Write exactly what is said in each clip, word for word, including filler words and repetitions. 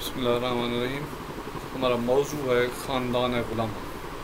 بسم اللہ الرحمن الرحیم۔ ہمارا موضوع ہے خاندان غلامہ۔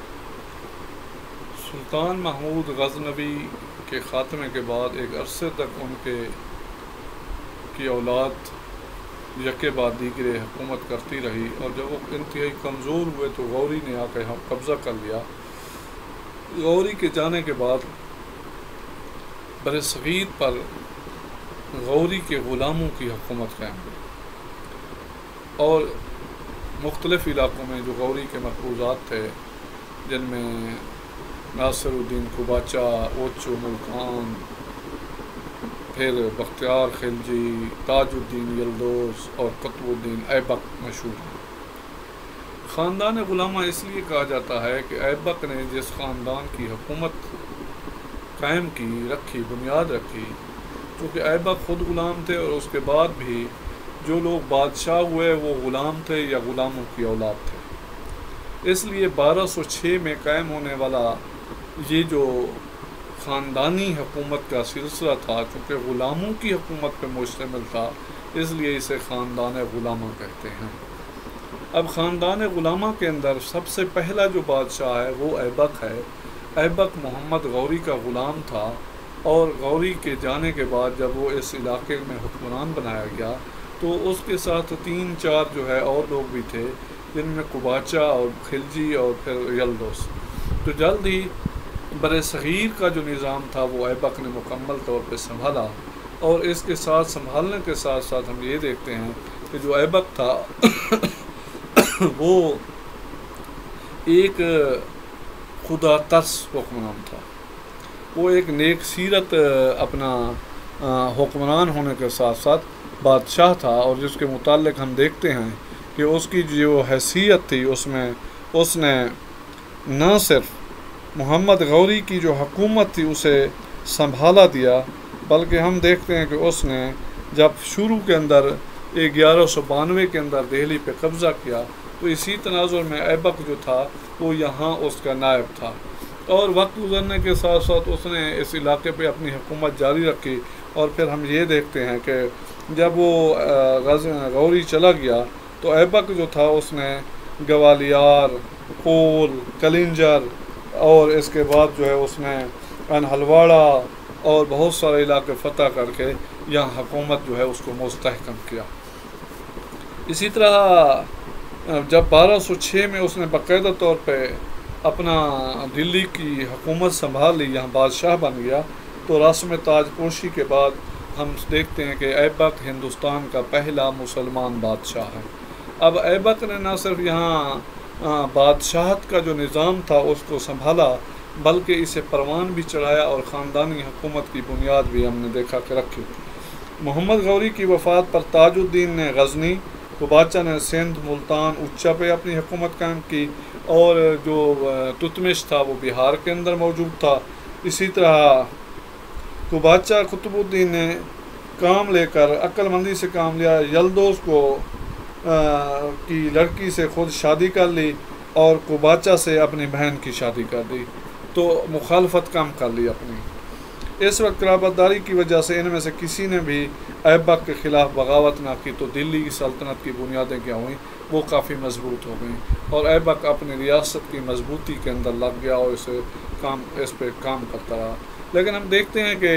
سلطان محمود غزنوی کے خاتمے کے بعد ایک عرصے تک ان کے کی اولاد یکے بعد دیگرے حکومت کرتی رہی، اور جب وہ انتہائی کمزور ہوئے تو غوری نے آ کے قبضہ کر لیا۔ غوری کے جانے کے بعد بر صغیر پر غوری کے غلاموں کی حکومت قائم ہوئی، اور مختلف علاقوں میں جو غوری کے محفوظات تھے، جن میں ناصر الدین قباچہ، اوچو ملکان، پھر بختیار خلجی، تاج الدین یلدوز اور قطب الدین ایبک مشہور ہیں۔ خاندان غلامہ اس لیے کہا جاتا ہے کہ ایبک نے جس خاندان کی حکومت قائم کی رکھی بنیاد رکھی، چونکہ ایبک خود غلام تھے اور اس کے بعد بھی جو لوگ بادشاہ ہوئے وہ غلام تھے یا غلاموں کی اولاد تھے، اس لیے بارہ سو چھ میں قائم ہونے والا یہ جو خاندانی حکومت کا سلسلہ تھا، چونکہ غلاموں کی حکومت پہ مشتمل تھا، اس لیے اسے خاندان غلامہ کہتے ہیں۔ اب خاندان غلامہ کے اندر سب سے پہلا جو بادشاہ ہے وہ ایبک ہے۔ ایبک محمد غوری کا غلام تھا، اور غوری کے جانے کے بعد جب وہ اس علاقے میں حکمران بنایا گیا تو اس کے ساتھ تین چار جو ہے اور لوگ بھی تھے، جن میں قباچہ اور خلجی اور پھر یلدوز۔ تو جلد ہی بر صغیر کا جو نظام تھا وہ ایبک نے مکمل طور پہ سنبھالا، اور اس کے ساتھ سنبھالنے کے ساتھ ساتھ ہم یہ دیکھتے ہیں کہ جو ایبک تھا وہ ایک خدا ترس حکمران تھا، وہ ایک نیک سیرت اپنا حکمران ہونے کے ساتھ ساتھ بادشاہ تھا، اور جس کے متعلق ہم دیکھتے ہیں کہ اس کی جو حیثیت تھی اس میں اس نے نہ صرف محمد غوری کی جو حکومت تھی اسے سنبھالا دیا، بلکہ ہم دیکھتے ہیں کہ اس نے جب شروع کے اندر گیارہ سو بانوے کے اندر دہلی پہ قبضہ کیا تو اسی تناظر میں ایبک جو تھا وہ یہاں اس کا نائب تھا، اور وقت گزرنے کے ساتھ ساتھ اس نے اس علاقے پہ اپنی حکومت جاری رکھی۔ اور پھر ہم یہ دیکھتے ہیں کہ جب وہ غوری چلا گیا تو ایبک جو تھا اس نے گوالیار، کول، کلنجر، اور اس کے بعد جو ہے اس نے انہلواڑہ اور بہت سارے علاقے فتح کر کے یہاں حکومت جو ہے اس کو مستحکم کیا۔ اسی طرح جب بارہ سو چھ میں اس نے باقاعدہ طور پہ اپنا دلی کی حکومت سنبھال لی، یہاں بادشاہ بن گیا، تو رسم تاج پوشی کے بعد ہم دیکھتے ہیں کہ ایبک ہندوستان کا پہلا مسلمان بادشاہ ہے۔ اب ایبک نے نہ صرف یہاں بادشاہت کا جو نظام تھا اس کو سنبھالا، بلکہ اسے پروان بھی چڑھایا، اور خاندانی حکومت کی بنیاد بھی ہم نے دیکھا کہ رکھی۔ محمد غوری کی وفات پر تاج الدین نے غزنی، قباچہ نے سندھ، ملتان، اچا پہ اپنی حکومت قائم کی، اور جو تتمش تھا وہ بہار کے اندر موجود تھا۔ اسی طرح قباچہ قطب الدین نے کام لے کر عقل مندی سے کام لیا، یلدوز کو کی لڑکی سے خود شادی کر لی، اور قباچہ سے اپنی بہن کی شادی کر دی، تو مخالفت کم کر لی اپنی۔ اس وقت قرابت داری کی وجہ سے ان میں سے کسی نے بھی ایبک کے خلاف بغاوت نہ کی، تو دلی کی سلطنت کی بنیادیں کیا ہوئیں، وہ کافی مضبوط ہو گئیں، اور ایبک اپنی ریاست کی مضبوطی کے اندر لگ گیا اور اسے کام اس پہ کام کرتا رہا۔ لیکن ہم دیکھتے ہیں کہ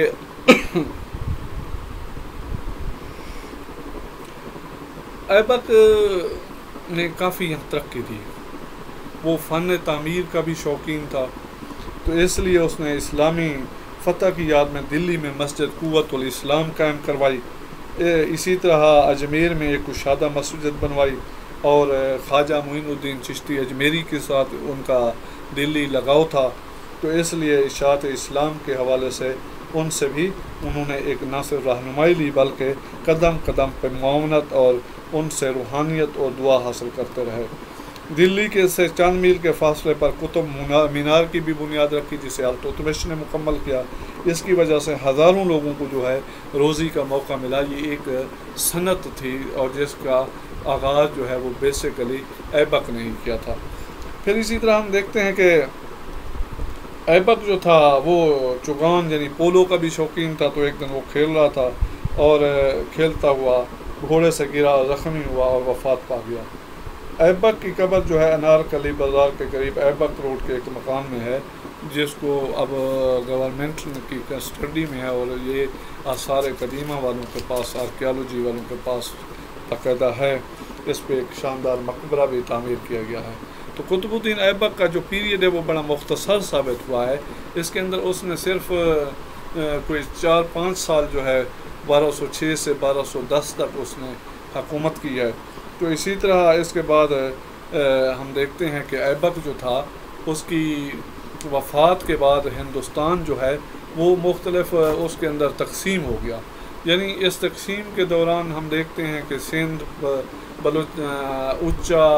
ایبک نے کافی ترقی دی، وہ فن تعمیر کا بھی شوقین تھا، تو اس لیے اس نے اسلامی فتح کی یاد میں دلی میں مسجد قوت الاسلام قائم کروائی۔ اسی طرح اجمیر میں ایک کشادہ مسجد بنوائی، اور خواجہ معین الدین چشتی اجمیری کے ساتھ ان کا دلی لگاؤ تھا، تو اس لیے اشاعت اسلام کے حوالے سے ان سے بھی انہوں نے ایک نہ صرف رہنمائی لی بلکہ قدم قدم پہ معاونت اور ان سے روحانیت اور دعا حاصل کرتے رہے۔ دلی کے سے چند میل کے فاصلے پر قطب مینار کی بھی بنیاد رکھی، جسے التتمش نے مکمل کیا۔ اس کی وجہ سے ہزاروں لوگوں کو جو ہے روزی کا موقع ملا۔ یہ ایک صنعت تھی، اور جس کا آغاز جو ہے وہ بیسیکلی ایبک نے ہی کیا تھا۔ پھر اسی طرح ہم دیکھتے ہیں کہ ایبک جو تھا وہ چوگان یعنی پولو کا بھی شوقین تھا، تو ایک دن وہ کھیل رہا تھا، اور کھیلتا ہوا گھوڑے سے گرا، زخمی ہوا اور وفات پا گیا۔ ایبک کی قبر جو ہے انارکلی بازار کے قریب ایبک روڈ کے ایک مقام میں ہے، جس کو اب گورنمنٹ کی کسٹڈی میں ہے، اور یہ آثار قدیمہ والوں کے پاس، آرکیالوجی والوں کے پاس باقاعدہ ہے۔ اس پہ ایک شاندار مقبرہ بھی تعمیر کیا گیا ہے۔ تو قطب الدین ایبک کا جو پیریڈ ہے وہ بڑا مختصر ثابت ہوا ہے۔ اس کے اندر اس نے صرف کوئی چار پانچ سال جو ہے بارہ سو چھ سے بارہ سو دس تک اس نے حکومت کی ہے۔ تو اسی طرح اس کے بعد ہم دیکھتے ہیں کہ ایبک جو تھا اس کی وفات کے بعد ہندوستان جو ہے وہ مختلف اس کے اندر تقسیم ہو گیا۔ یعنی اس تقسیم کے دوران ہم دیکھتے ہیں کہ سندھ، بلوچ، اچا،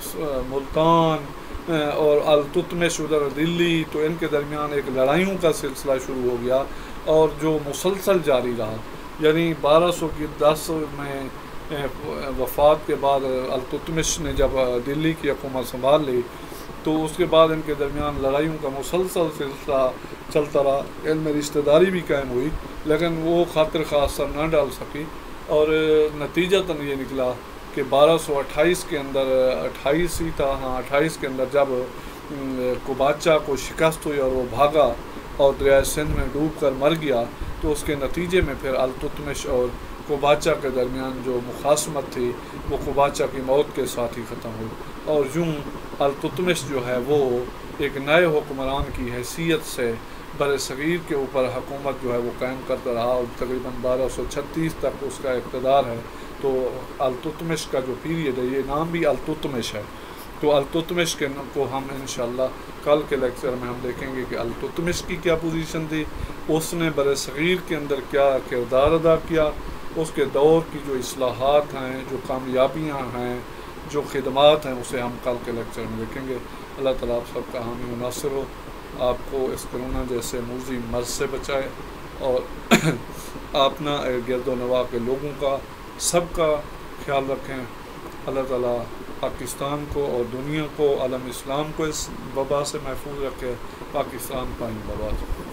ملتان اور التتمش ادھر دلی، تو ان کے درمیان ایک لڑائیوں کا سلسلہ شروع ہو گیا اور جو مسلسل جاری رہا۔ یعنی بارہ سو کی دس میں وفات کے بعد التتمش نے جب دلی کی حکومت سنبھال لی تو اس کے بعد ان کے درمیان لڑائیوں کا مسلسل سلسلہ چلتا رہا۔ ان میں رشتہ داری بھی قائم ہوئی لیکن وہ خاطر خواہ اثر نہ ڈال سکی، اور نتیجتاً یہ نکلا کہ بارہ سو اٹھائیس کے اندر اٹھائیس ہی تھا ہاں اٹھائیس کے اندر جب کوباچا کو شکست ہوئی اور وہ بھاگا اور دریائے سندھ میں ڈوب کر مر گیا، تو اس کے نتیجے میں پھر التتمش اور کوباچا کے درمیان جو مخاصمت تھی وہ کوباچا کی موت کے ساتھ ہی ختم ہوئی، اور یوں التتمش جو ہے وہ ایک نئے حکمران کی حیثیت سے بر صغیر کے اوپر حکومت جو ہے وہ قائم کرتا رہا، اور تقریباً بارہ سو چھتیس تک اس کا اقتدار ہے۔ تو التتمش کا جو پیریڈ ہے، یہ نام بھی التتمش ہے، تو التتمش کے کو ہم انشاءاللہ کل کے لیکچر میں ہم دیکھیں گے کہ التتمش کی کیا پوزیشن تھی، اس نے بر صغیر کے اندر کیا کردار ادا کیا، اس کے دور کی جو اصلاحات ہیں، جو کامیابیاں ہیں، جو خدمات ہیں، اسے ہم کل کے لیکچر میں دیکھیں گے۔ اللہ تعالیٰ آپ سب کا حامی و ناصر ہو، آپ کو اس کرونا جیسے موذی مرض سے بچائے، اور آپ نہ گرد و نواح کے لوگوں کا سب کا خیال رکھیں۔ اللہ تعالیٰ پاکستان کو اور دنیا کو، عالم اسلام کو اس وبا سے محفوظ رکھے۔ پاکستان پائیں بابا۔